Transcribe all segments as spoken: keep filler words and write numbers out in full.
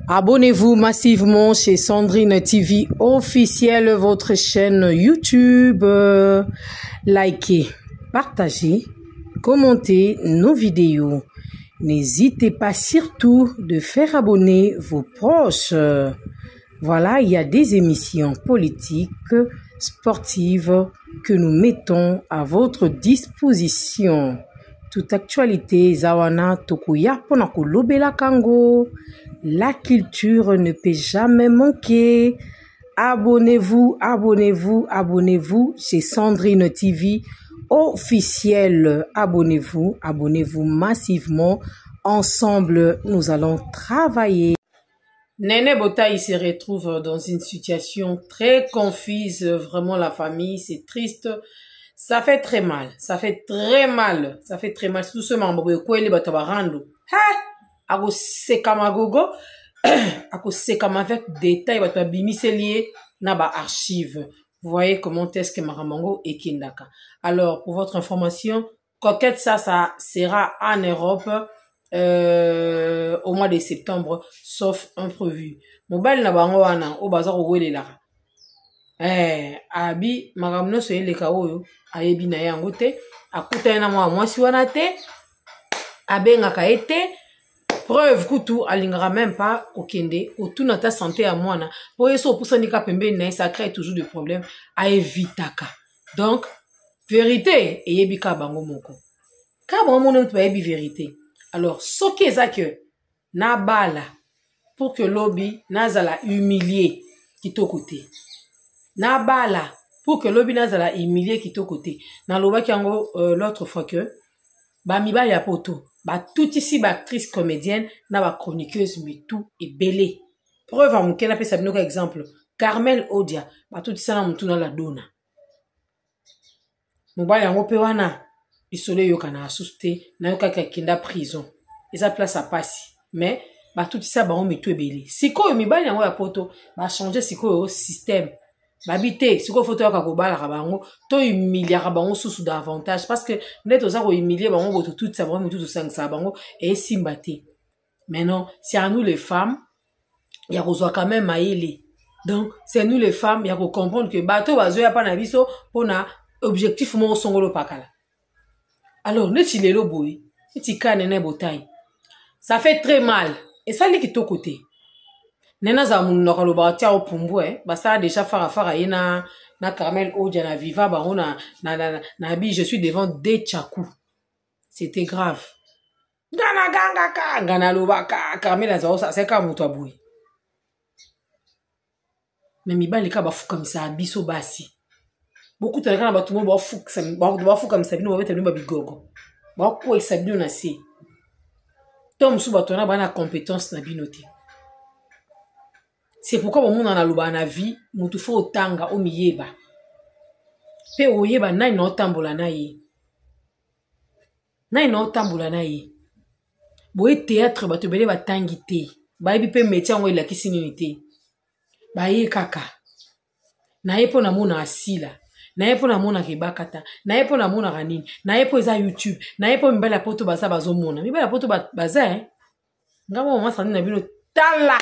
Abonnez-vous massivement chez Sandrine T V officielle, votre chaîne YouTube. Likez, partagez, commentez nos vidéos. N'hésitez pas surtout de faire abonner vos proches. Voilà, il y a des émissions politiques, sportives que nous mettons à votre disposition. Toute actualité, Zawana Tokuya Ponakolobela Kango. La culture ne peut jamais manquer. Abonnez-vous, abonnez-vous, abonnez-vous chez Sandrine T V officielle. Abonnez-vous, abonnez-vous massivement. Ensemble, nous allons travailler. Néné Botaï se retrouve dans une situation très confuse. Vraiment, la famille, c'est triste. Ça fait très mal. Ça fait très mal. Ça fait très mal. Tout ce membre de quoi il est batabarando. Ha! Ako sekama gogo. Ako sekama avec détail. Batabimi c'est lié. Naba archive. Vous voyez comment est-ce que Maramango et Kindaka. Alors, pour votre information, Coquette, ça, ça sera en Europe euh, au mois de septembre, sauf imprévu. Mobile Nabango wana, au bazar au Wele Eh, abi, Maramno soye le kaoyo, ayebi na yango te, akuta na mwa mwasi wana te, abenga ka ete, preuve kutu alingara même pas okende, autour na ta santé à mwana, po yeso poussa nika pembe na ça crée toujours des problèmes, a evitaka. Donc, vérité, eyebi ka bango moko. Ka bango moko to eyebi vérité. Alors, ce qui est que, na bala, pour que lobby, nazala humilié, qui to côté. Na bala pour que lobby nazala humilié qui to côté na loba kiango euh, l'autre fois que ba mi ba ya poto ba tout ici ba actrice comédienne na ba chroniqueuse mais tout est belé preuve en mukena pe sabino ka exemple Carmel Odia ba tout ça na mutu na la dona mobali yango pe wana isole yo kana asuste na yo kaka kinda prison eza place à passer mais ba tout ça ba on met tout belé siko mi ba yango ya poto ba changer siko au système. Babité, si vous faites un kakobala rabango, to humilier rabango sous davantage parce que net aux arts humilier bango votre tout ça bango tout ça ça bango et simbaté. Maintenant, c'est à nous les femmes, il y a besoin quand même maïli. Donc, c'est nous les femmes, il y a qu'on comprendre que bateau bazo ya pas na biso pour na objectif mon songolo pakala. Alors, ne ti lelo boy, ne ti ka nene botaille. Ça fait très mal et ça li qui to côté. Nena za mun lokalo ba tia opumbu eh ba ça déjà fara fara yena na Carmel Odia na Viva ba on na na na, na bi je suis devant des tchakou. C'était grave. Gana ganga ka gana loba ka Carmel za ça c'est comme toi boui. Mais mi ba le ka ba fou comme ça biso basi. Beaucoup de gens ba tout monde ba fou ça ba fou comme ça bino ba beta bino ba bigogo. Ba ko ça bino na si. Tom sou ba tona ba na compétence na binoté. C'est pourquoi au monde en a loba na vie, mutu fo otanga o miyeba. Pe oyeba na ino tambola na ye. Na ino tambola na ye. Boye théâtre ba to bele ba tangité. Ba yebi pe métier ngo ila kisinité. Ba ye kaka. Na yepo na mona asila. Na yepo na mona kebakata. Na yepo na mona ranini. Na yepo eza YouTube. Na yepo mbala poto baza bazo mona. Mbala poto baza hein. Ngamo mama sandi na bino tala.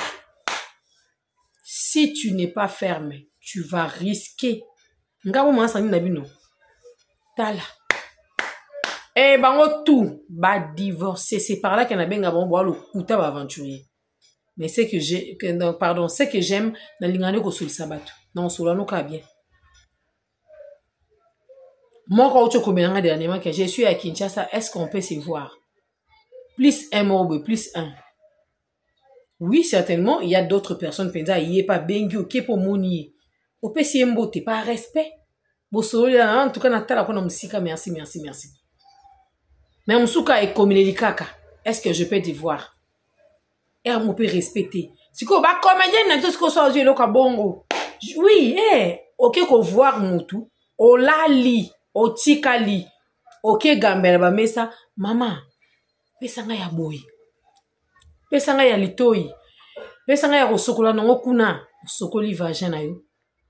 Si tu n'es pas ferme, tu vas risquer. Ngabo mwa sani na bino. Tala. Eh bango tout ba divorcer, c'est par là qu'on a benga bon boire le kuta ba aventurier. Mais c'est que j'ai que non, pardon, c'est que j'aime na lingane ko sul sabato. Non solo no ka bien. Moi quand tu combien dernièrement que je suis à Kinshasa, est-ce qu'on peut se voir? Plus un morbe, plus un. Oui, certainement, il y a d'autres personnes qui pensent qu'il n'y a pas bengi ou qui pour monier. Au P C M B O T, pas respect. Bon, en tout cas, Natala, merci, merci, merci. Mais Moussouka est comme les kaka. Est-ce que je peux te voir? Et on peut respecter. Si vous êtes comédien, tout ce que vous avez dit, bongo. Oui, eh, ok, qu'on voit Moutou, au lali, au tikali, ok, gambela, mais ça, maman, mais ça n'a ya boy. Pesanga ya litoi. Pesanga ya kosokola nango kuna. Sokoli vagin na yo.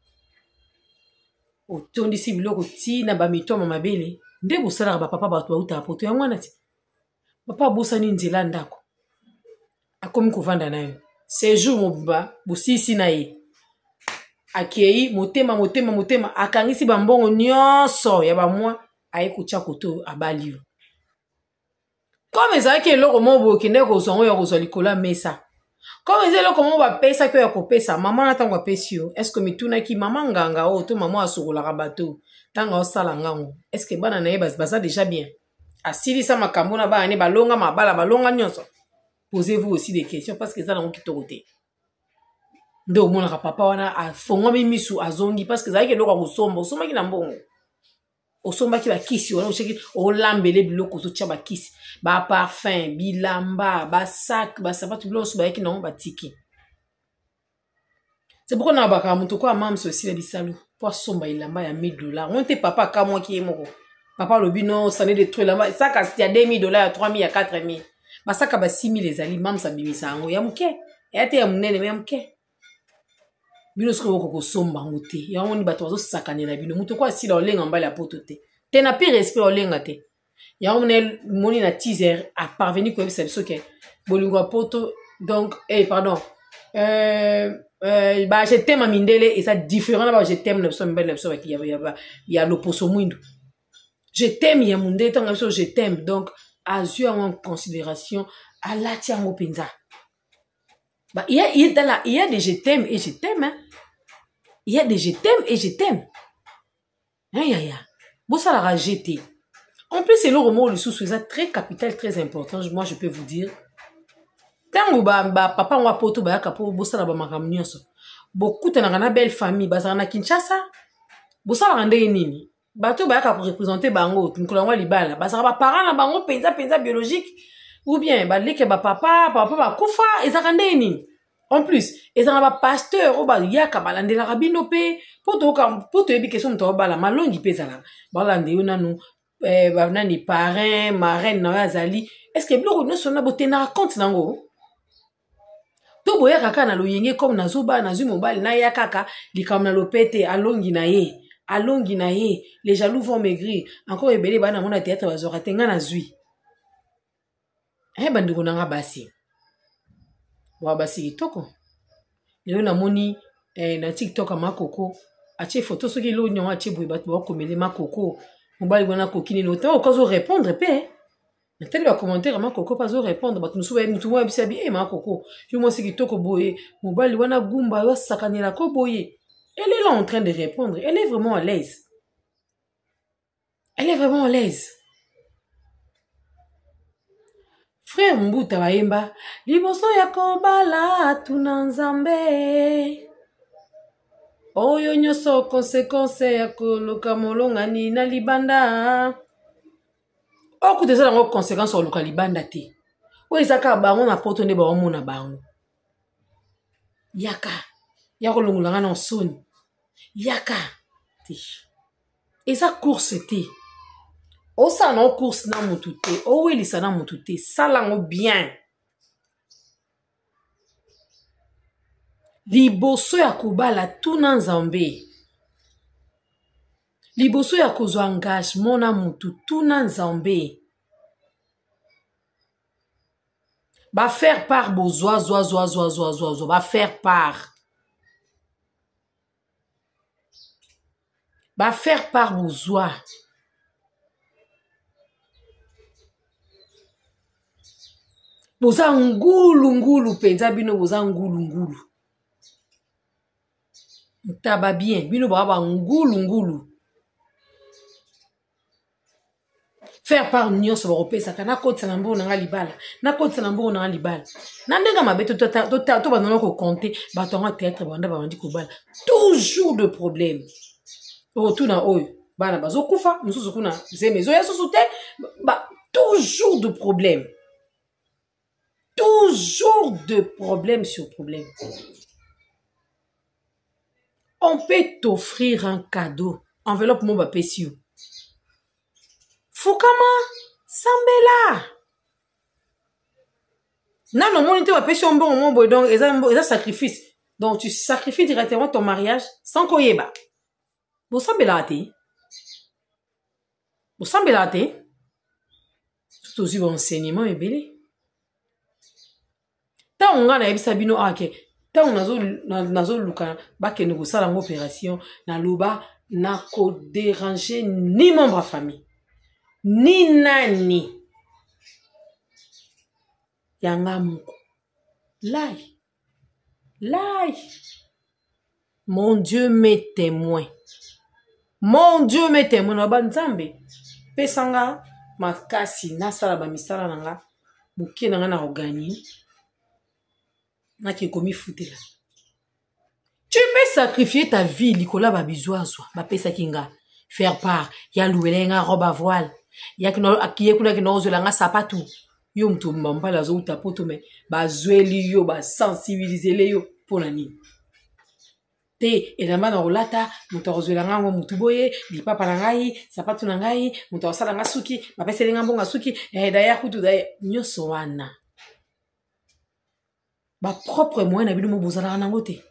Otondi si biloko ti na ba mito mama bele. Nde bosala ba papa ba to uta poto ya mwana ti. Papa bosa ni nzela ndako. Akomi kovanda na yo. séjour mobuba bosisi na ye akei motema motema motema akangisi bambongo nyonso ya bamwa aye kotia koto abali yo comme ezalaki eloko moko boye okende kozwa ngo ya kozwa likolo ya mesa comme eza eloko moko bapesaki oyo ya kopesa mama na ntango apesi yo estce mitunaki mama nganga oyo to mama asokolaka bato ntango osala ngango estce bana na ye baza déjà bien asilisa makambo na bana ne balonga mabala balonga nyonso posez-vous aussi des questions parce que eza nango kitoko te nde omonaka papa wana afongwami misu azongi parce que ezalaki eloko ya kosomba osombaki na mbongo osombaki bakisi wana osheki olambele biloko ozotia bakisi baparfum bilamba basak basapatu biloko bayaki nango batiki c'est pourquoi na bakaka moto kwa mamso osila lisalu po asomba elamba ya mille dollars on te papa akamwaki ye moko papa alobi no sane de trop elamba saka ya deux mille dollars ya trois mille ya quatre mille basaka ba six mille ezali mamso abimisa yango ya moke eya te ya monene me ya moke bino soki okoko kosomba yango te yango ni bato bazosakanela bino moto kwa asila olenga mbala ya poto te te na pi respect olenga te yango moni na teaser aparvenu koyebisa biso ke bolingo ya poto donc eh pardon euh euh ba je t'aime mindele et ça différent là ba je t'aime na biso mbele na biso ya ya loposo mwindo je t'aime ya mundele tanga biso je t'aime donc azui en considération à la tiango penza. Bah, il y a, il y a, la, il y a des je t'aime et je t'aime. Hein. Il y a des je t'aime et je t'aime. Aïe, aïe, aïe. Bon, ça l'a jeté. En plus, c'est le mot le sous c'est très capital, très important. Moi, je peux vous dire. Tant ba, ba, papa, on va poto, ba, kapo, bossa la ba makamnioso. Beaucoup de na belle famille, ba, ça na Kinshasa. Bossa la rende nini. Bato ba, kapo représenter bango, nkolangwa libala. Ba, ça ba parents na bango, penza, penza biologique. Ou bien, bah, les que bah, papa, papa, bah, koufa, et ça rende nini. En plus, et ça va pasteur, ou bah, yaka, bah, lande la rabino pe, pour te, pour te, question de bah, la malongi pe, ça la, bah, lande, yon nanou, eh, bah, nani, parrain, marraine, na, zali. Est-ce que, bloko, non, son abote, na raconte, nango? To, boya, kaka, na lo yenge, comme na zuba, na zu mobile, na ya kaka, li kam na lo pete, alongi na ye, alongi na ye, les jaloux vont maigrir. Encore, ebele, bah, na mona théâtre, bah, zora, tenga na zui. Eh bandi konanga basi wa basi kitoko lelo na moni eh, na TikTok makoko atie photo soki lo nyon atie boy bat ba komele makoko mobali bona kokini no ta okazo répondre pe na tele ba commentaire makoko pas zo répondre bat musu ba mutu wa bisabi eh makoko yo mo siki kitoko boye mobali wana gumba yo sakanela ko boye elle est là en train de répondre elle est vraiment à l'aise elle est vraiment à l'aise. Frère Mbuta Waimba, liboso ya kobala tunanzambe. Oyo nyoso konsekonse ya koluka molonga ni na libanda. Oku tezala ngo konsekonse oluka libanda te. Oyo ezaka bango na poto nde ba mona bango. Yaka, ya kolongolanga na soni. Yaka te. Eza course te. Osa na course na mutu te, o welisa na mutu te, salango bien. Liboso ya kobala tuna nzambe. Liboso ya kozwa engagement na mutu tuna nzambe. Ba faire part bozoa zoa zoa zoa zoa zoa zoa, ba faire part. Ba faire part bozoa. Boza ngulu ngulu penza bino boza ngulu ngulu. Ntaba bien bino baba ngulu ngulu. Faire part nyonso ba kopesa kana kotsa na mbona nga libala. Na kotsa na mbona nga libala. Na ndenga mabeto to to to ba nona ko compter ba to nga théâtre banda ba ndi ko bala. Toujours de problème. Retour na oyo bana bazo kufa mususu kuna zemezo ya susute ba toujours de problème. Toujours de problème sur problème. On peut t'offrir un cadeau. Enveloppe mon bapesio. Fukama, Sambela. Non, non, mon était bapesio bon, mon boy, donc, et un sacrifice. Donc, tu sacrifies directement ton mariage sans koyeba. Vous Sambela te. Vous Sambela te. Tout aussi bon enseignement est belé. tant on a ebisa bino ake tant on nazo nazo luka ba ke ne kosala ngo opération na loba na ko déranger ni membre de famille ni nani yanga moko lai lai mon Dieu m'est témoin mon Dieu m'est témoin na banzambe pesanga makasi na sala ba misala nanga mukie nanga na ogani na ki komi futela. Tu peux sacrifier ta vie likola ba bizwazo ba pesa kinga faire part ya luwelenga robe à voile ya kino akiye kuna kino ozolanga sapatu yo mtu mbambala zo utapoto me ba zweli yo ba sensibiliser le yo pona nini te elamba na rolata mutu ozolanga ngo mutu boye li papa na ngai sapatu na ngai mutu osala nga suki ba pesa lenga mbonga suki eh daya kutu daya nyoso wana ba propre moyen na bino mo bozala na ngote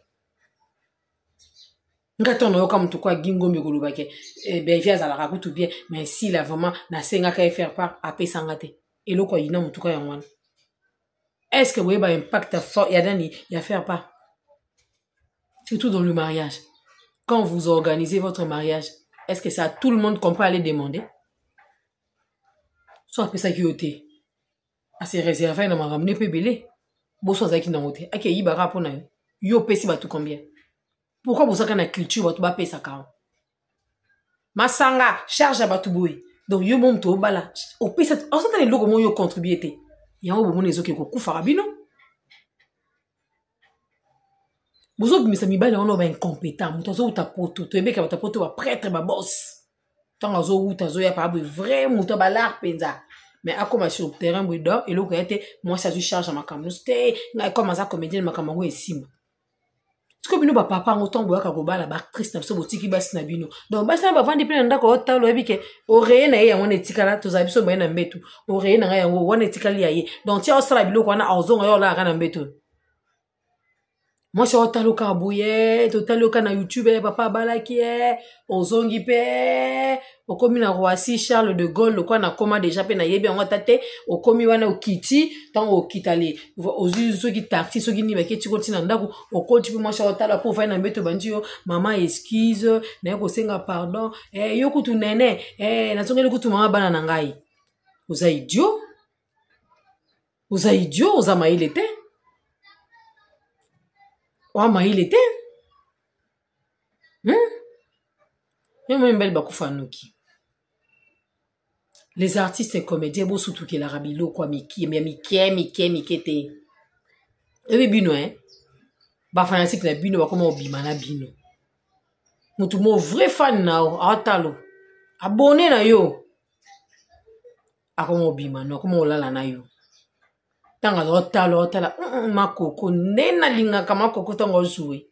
ngato no yoka mutu kwa gingo mikolo bake eh ben via za la kutu bien mais si là vraiment na senga ka faire part a pesa ngate eloko yina mutu kwa yangwana est-ce que vous avez un impact fort ya dani ya faire part surtout dans le mariage quand vous organisez votre mariage est-ce que ça tout le monde qu'on peut aller demander soit pesa ki yote a se réserver na maramne pe belé boso zaki na ngote ake yibara pona yo yo pesi ba tout combien pourquoi vous avez une culture votre ba pesa ka masanga charge ba tout boy donc yo mom to bala o pesa on s'entend les logo mo yo contribuer te yango bo mo nezo ke ko kufa rabino bozo bimisa mibale on ba incompétent muto zo uta poto to ebeka ba poto ba prêtre ba boss tant zo uta zo ya pa vrai muto ba lar penza mais à comme sur le terrain bridor et le côté moi ça je charge à ma camusté comme ça comédien ma camango et sim ce que bino ba papa ngoton boya ka goba la ba actrice na so botiki basi na bino donc basi na ba vandi pe ndako otalo ebike oreye na ye yango netikala to za biso na mbetu oreye na yango wana etikali yaye donc tia osala biloko wana ozonga yo la kana mbetu moi je otalo ka boye to talo ka na YouTube papa balaki e ozongi pe okomi na Roissy Charles de Gaulle le quoi na koma déjà pe na yebi yango tate okomi wana okiti tant okitali ozu so ki taxi so ki ni ba keti kontina ndako okoti pe moi je otalo pour faire na mbeto bandio maman excuse na ko senga pardon eh yo kutu nene eh na songeli kutu mama bana na ngai oza idiot oza idiot oza maile te wa maile était hmm yo même belle bakufa noki les artistes et comédiens bo surtout que l'arabi lo kwa miki mi miki miki miki te e bino hein ba fanatique na bino ba comme obima na bino mutu mo vrai fan na o atalo abonné na yo akomo obima no comme olala na yo tanga zo talo tala makoko nena linga kama koko tongo jouer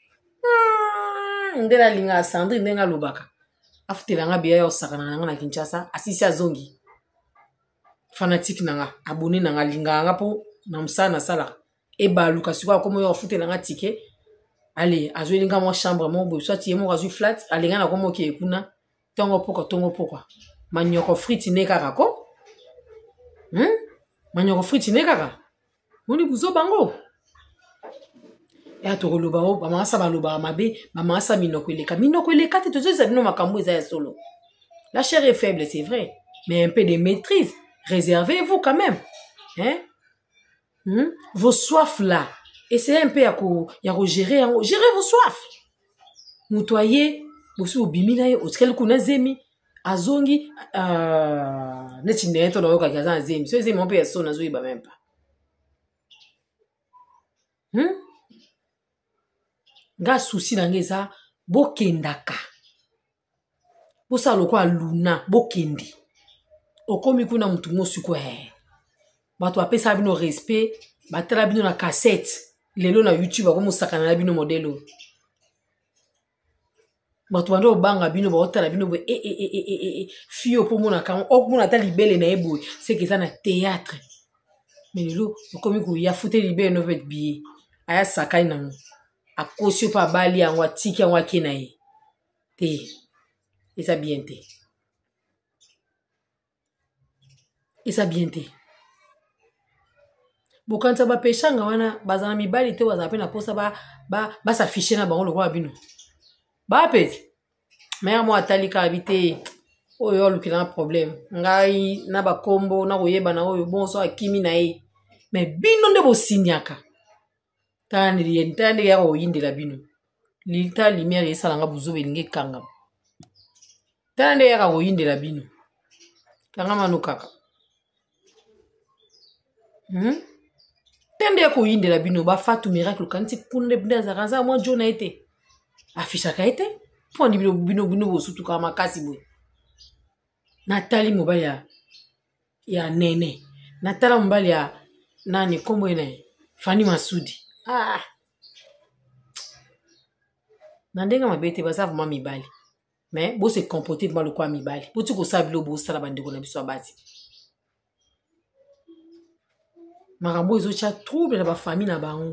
ndela linga Sandrine ndenga lubaka afutela nga biya yo sakana nga na Kinshasa asisi azongi fanatique nanga abonné nanga linga nga po na msana sala e baluka siko komo yo afutela nga ticket allez azwe linga mo chambre mo bo soit yemo azui flat alinga na komo ke kuna tongo poko tongo poko manyoko friti ne kakako hmm manyoko friti ne kaka moni buzo bango ya to koloba o ba masa ba loba mabe ba masa minoko eleka minoko eleka te tozo zabino makambo eza ya solo la chair est faible c'est vrai mais un peu de maîtrise réservez-vous quand même hein hmm? Vos soifs là essayez un peu ya ko ya ko gérer en gérer vos soifs mutoyer bosu obimina ye otkel kuna zemi azongi euh neti neto na yoka kaza zemi so zemi on peut so na zo iba même pas hmm nga souci na ngeza bokendaka bosa lokwa luna bokendi okomi kuna mutu mosu kwa bato apesa bino respect batala bino na cassette lelo na YouTube akomo sakana na bino modelo bato bando banga bino ba otala bino bo e e e e e fio po mona kan okuna ta libele na ebo c'est que ça na théâtre mais lelo okomi ku ya fute libele no vet billet aya sakai na a kosio pa bali yango atiki yango akena ye te eza bien te eza bien te Bokanza ba peshanga wana bazana mibali te wazape na posa ba ba ba s'afficher na bango le roi bino. Ba peti. Mère moi atali ka habiter oyo lukina problème. Ngai na ba kombo na koyeba na oyo bonso akimi na e. Mais bino nde bo signaka. Tani li tani ya ko yindela bino. Lita lumière esalanga buzo belinge kanga. Tani ya ko yindela bino. Kanga manu kaka. Hmm? Tende ya koyinde la bino ba fatu miracle kanti kunde bina za kanza moi jona été afisha ka été pour ni bino bino bino bo surtout ka makasi boy Nathalie mobali ya ya nene Natala mobali ya nani kombo ene Fani Masudi ah nandenga mabete baza vraiment mibali mais bo se comporter mal quoi mibali bo tu ko sabilo bo sala bandeko na biso abati Marambo ils ont trouble dans la famille na bango.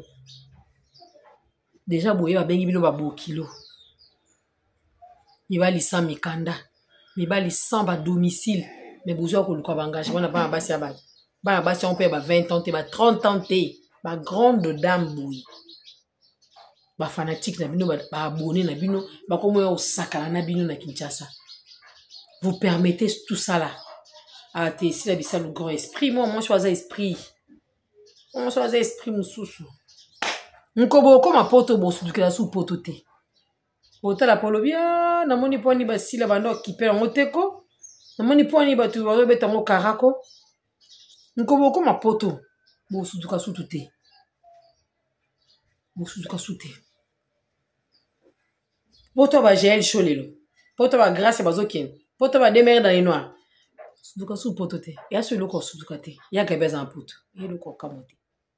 Déjà boye ba bengi bino ba bo kilo. Il va lisa mikanda. Il va lisa ba domicile. Mais bozo ko luka bangage wana ba basi abati. Ba basi on peut ba vingt ans, ba trente ans té, ba grande dame boui. Ba fanatique na bino ba abonné na bino, ba komo yo sakala na bino na Kinshasa. Vous permettez tout ça là. Ah té si la bisa le grand esprit, moi moi choisis esprit. On choisit esprit mususu. Nkobo koma poto bosu dukela su poto te. Otala polo bia na moni poni basila bando kipela ngoteko. Na moni poni batu bazobeta ngo karako. Nkobo koma poto bosu duka su te. Bosu duka su te. Poto ba gel cholelo. Poto ba grâce bazoken. Poto ba demer dans les noirs. Duka su poto te. Ya su loko su duka te. Ya kebeza en poto. Ya loko kamote.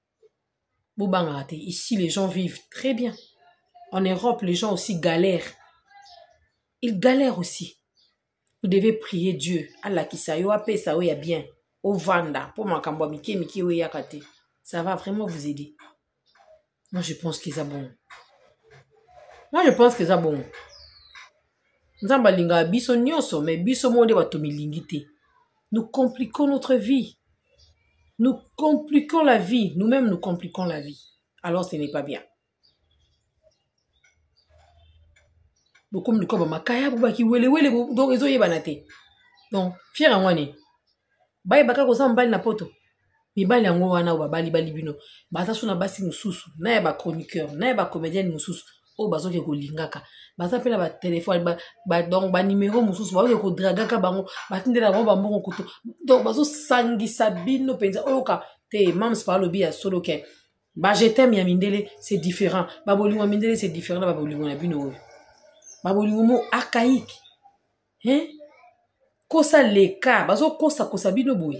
Ici, les gens vivent très bien. En Europe, les gens aussi galèrent. Ils galèrent aussi. Vous devez prier Dieu. Allah qui sa yo ape sa ya bien. Au vanda. Pour ma kambo miki miki we yakate. Ça va vraiment vous aider. Moi, je pense qu'ils ont bon. Moi, je pense qu'ils ont bon. Nzamba linga biso nyoso, mais biso monde batomi lingite. Nous compliquons notre vie. Nous compliquons la vie. Nous-mêmes, nous compliquons la vie. Alors, ce n'est pas bien. Donc, comme nous comme makaya pour qui wele wele donc ils ont yebanate. Donc, fier à moi ne. Baye baka ko sambali na poto. Mi bali yango wana ba bali bali bino. Baza suna basi mususu, na ya ba chroniqueur, na ya ba comédienne mususu. O bazo ke ko lingaka. Baza pela ba téléphone ba, ba donc ba numéro mususu ba ko dragaka bango, ba tindela bango ba mbongo kuto. Donc bazo sangisa bino penza oka te mams par le bia solo ke. Ba je t'aime ya mindele, c'est différent. Ba bolingo mindele c'est différent ba bolingo na bino. Ba bolingo mo archaïque. Hein? Kosa leka, bazo kosa kosa bino boy.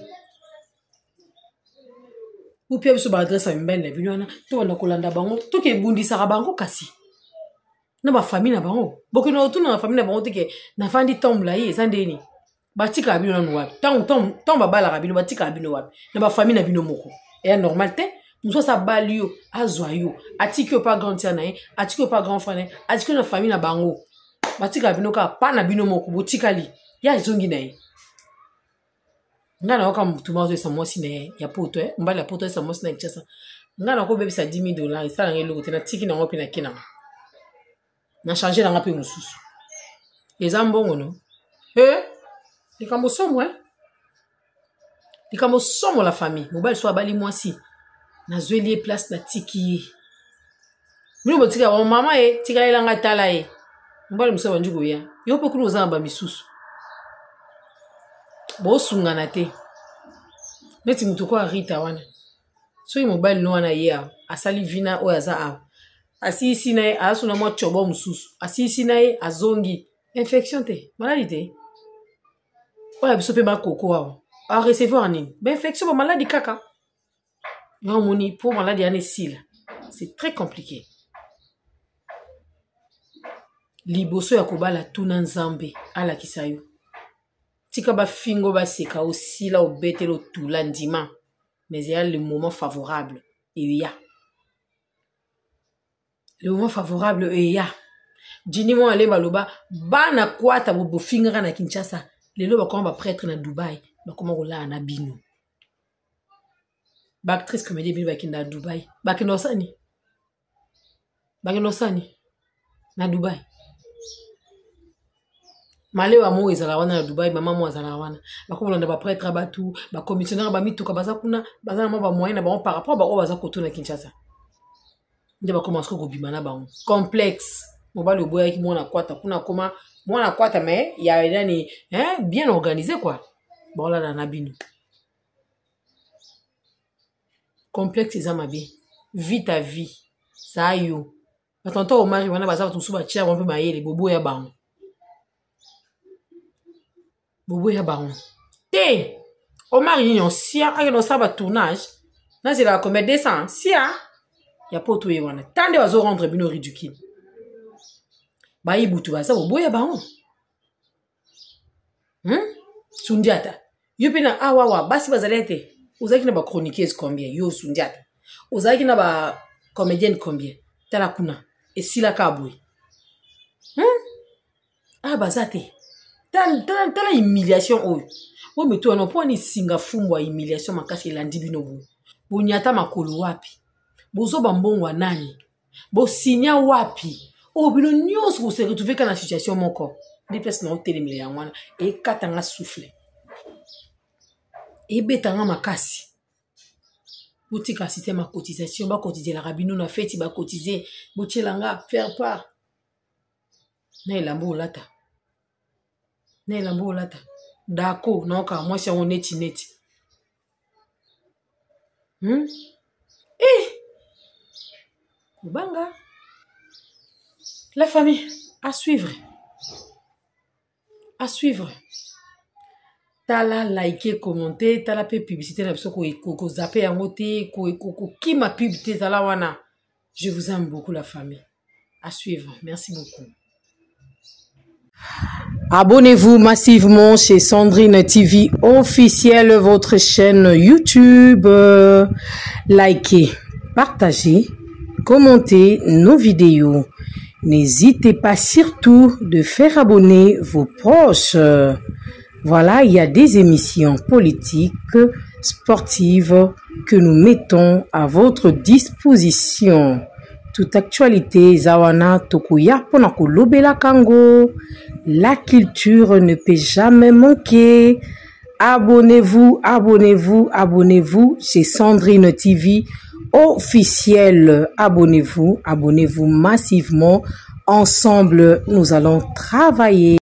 Ou pia biso ba adresse à mbene bino wana, to na kolanda bango, to ke bundisa bango kasi. Na ba famille na bango. Boko na otu na famille na bango teke na fandi tombla yi ezandeni. Batika bino na wapi. Tant tant tant ba bala bino batika bino wapi. Na ba famille na bino moko. Et normal te, muso sa balio azwayo, atiki pas grand tia na yi, atiki pas grand frère, atiki na famille na bango. Batika bino ka pa na bino moko botika li. Ya izongi na yi. Ngana waka mutuma zo sa mosi na ya poto eh, mbala poto sa mosi na Kinshasa. Ngana ko bebisa dix mille dollars, ça ngelo ko tena tiki na ngopi na kina. Na changer na ngapi mususu. Les ambongo no. Eh? Les kambo somo eh? Les kambo somo la famille. Mobile so abali mwasi. Na zweli place na tiki. Mino botika wa mama eh, tika elanga tala eh. Mbali musa banjugo ya. Yo pe kuno zamba misusu. Bo sungana te. Meti mutu ko Rita wana. So yi mobile no wana ya. Asali vina o yaza a. Asi isi na ye, asuna mwa chobo mususu. Asi isi na ye, azongi. Infection te. Maladie te. Oya biso pe ba koko wa. A recevoir nini. Ben infection ba maladie kaka. Yon moni pour maladie ane sila. C'est très compliqué. Liboso ya kobala tuna nzambe. Ala kisayo. Tika ba fingo ba seka aussi la obete lo tula ndima. Mais il y a le moment favorable. Il y a. Le moment favorable et ya. Jini mo ale baloba ba na kwata bo fingra na Kinshasa. Lelo ba koma ba prêtre na Dubai, ba koma kola na bino. Actrice comédie bino bakinda Dubaï. Bakino sani. Bakino sani. Na Dubaï. Malé wa mo ezala wana na Dubaï, maman mo ezala wana. Bako bolanda ba prêtre batu, ba commissionnaire ba mituka baza kuna, baza na ba moyen na ba par rapport ba o baza koto na Kinshasa. Nde ba commence ko bimana ba on. Complexe. Mo ba le boya ki mo na kwata kuna koma, mo na kwata mais il y a yani hein bien organisé quoi. Bon là na bino. Complexe ezamabe. Vie ta vie. Ça yo. Attends au mari wana baza tout sous ba tia on peut mailler les bobo ya ba on. Bobo ya baron. Té, au mari yon sia, a yon sa ba tournage. Là c'est la comédie descend, sia. Ya pas tout ywana. Tande wazo rendre bino ridicule. Ba yibutu ba sa bobo ya baron. Hm? Sundiata. Yupina awawa basi bazalete. Ozaki na ba chroniqueuse combien? Yo sundiata. Ozaki na ba comédienne combien? Tala kuna. Et sila kabwe. Hm? Ah bazate. Tala tala humiliation oh. Oui mais toi non point ni singa fumwa humiliation makasi landi bino bo. Bo nyata makolo wapi. Bozo bambongo nani. Bo sinya wapi. Oh bino nyos ko se retrouver kana situation moko. Des personnes na hôtel million wana et katanga souffle. Et betanga makasi. Boutika système à cotisation ba cotiser la rabino na feti ba cotiser bochelanga faire part. Na elambo lata. Ne lambo lata. Dako, non, car moi, c'est un neti neti. Hmm? Eh! Banga. La famille, à suivre. À suivre. Tala liker, commenter, tala pe publicité, na biso ko zapper en côté, ko ko qui m'a publicité tala wana. Je vous aime beaucoup la famille. À suivre. Merci beaucoup. Abonnez-vous massivement chez Sandrine T V officiel, votre chaîne YouTube. Likez, partagez, commentez nos vidéos. N'hésitez pas surtout de faire abonner vos proches. Voilà, il y a des émissions politiques, sportives que nous mettons à votre disposition. Toute actualité, Zawana Tokuya Ponako Lobela Kango. La culture ne peut jamais manquer. Abonnez-vous, abonnez-vous, abonnez-vous chez Sandrine T V officiel. Abonnez-vous, abonnez-vous massivement. Ensemble, nous allons travailler.